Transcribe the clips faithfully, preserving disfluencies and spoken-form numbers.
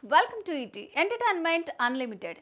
Welcome to E T entertainment unlimited.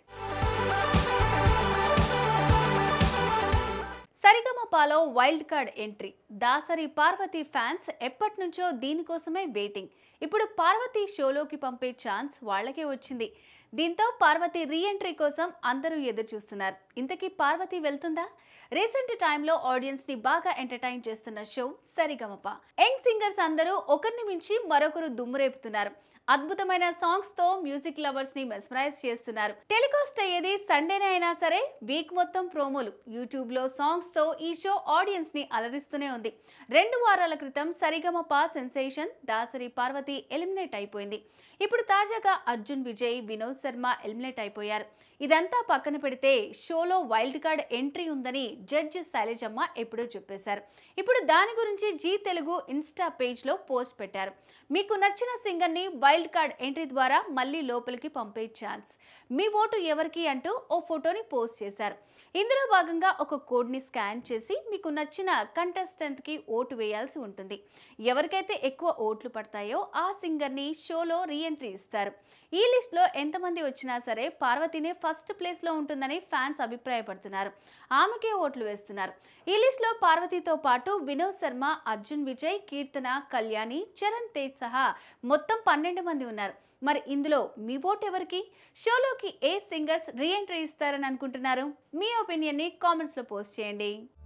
సరిగమపాలో wild card entry. Dasari Parvathi fans ఎప్పటి నుంచో దీనికోసమే వెయిటింగ్. ఇప్పుడు పార్వతి షోలోకి పంపే ఛాన్స్ వాళ్ళకే వచ్చింది. దీంతో పార్వతి రీ ఎంట్రీ కోసం అందరూ ఎదురు చూస్తున్నారు. ఇంతకీ పార్వతి వెళ్తుందా? రీసెంట్ టైంలో ఆడియన్స్ ని బాగా ఎంటర్టైన్ చేస్తున్న షో సరిగమప. యంగ్ సింగర్స్ అందరూ ఒకరిని మించి మరొకరు దుమ్మురేపుతున్నారు. అద్భుతమైన సాంగ్స్ తో మ్యూజిక్ లవర్స్ ని మెస్మరైజ్ చేస్తున్నారు. టెలికాస్ట్ అయ్యేది సండేనే అయినా సరే వీక్ మొత్తం ప్రోమోలు, యూట్యూబ్ లో సాంగ్స్ తో ఈ షో ఆడియన్స్ ని అలరిస్తూనే ఉంది. రెండు వారాల క్రితం సరిగమప సెన్సేషన్ దాసరి పార్వతి ఎలిమినేట్ అయిపోయింది. ఇప్పుడు తాజాగా అర్జున్ విజయ్, వినోద్ శర్మ ఎలిమినేట్ అయిపోయారు. ఇదంతా పక్కన పెడితే షోలో వైల్డ్ కార్డ్ ఎంట్రీ ఉందని జడ్జి శైలజమ్మ ఎప్పుడో చెప్పేశారు. ఇప్పుడు దాని గురించి జీ తెలుగు ఇన్స్టా పేజ్ లో పోస్ట్ పెట్టారు. మీకు నచ్చిన సింగర్ ని వైల్డ్ కార్డ్ ఎంట్రీ ద్వారా మళ్ళీ లోపలికి పంపే ఛాన్స్. మీ ఓటు ఎవరికి అంటూ ఓ ఫోటోని పోస్ట్ చేశారు. ఇందులో భాగంగా ఒక కోడ్ ని స్కాన్ చేసి మీకు నచ్చిన కంటెస్టెంట్ కి ఓటు వేయాల్సి ఉంటుంది. ఎవరికైతే ఎక్కువ ఓట్లు పడతాయో ఆ సింగర్ ని షోలో రీ ఎంట్రీ ఇస్తారు. ఈ లిస్ట్ లో ఎంతమంది వచ్చినా సరే పార్వతినే ఫస్ట్ ప్లేస్ లో ఉంటుందని ఫ్యాన్స్ అభిప్రాయపడుతున్నారు. ఆమెకే ఓట్లు వేస్తున్నారు. ఈ లిస్ట్ లో పార్వతితో పాటు వినోద్ శర్మ, అర్జున్ విజయ్, కీర్తన, కళ్యాణి, చరణ్ తేజ్ సహా మొత్తం పన్నెండు మంది ఉన్నారు. మరి ఇందులో మీ ఓటు ఎవరికి? షోలోకి ఏ సింగర్స్ రీ ఎంట్రీ ఇస్తారని అనుకుంటున్నారు? మీ ఒపీనియన్ ని కామెంట్స్ లో పోస్ట్ చేయండి.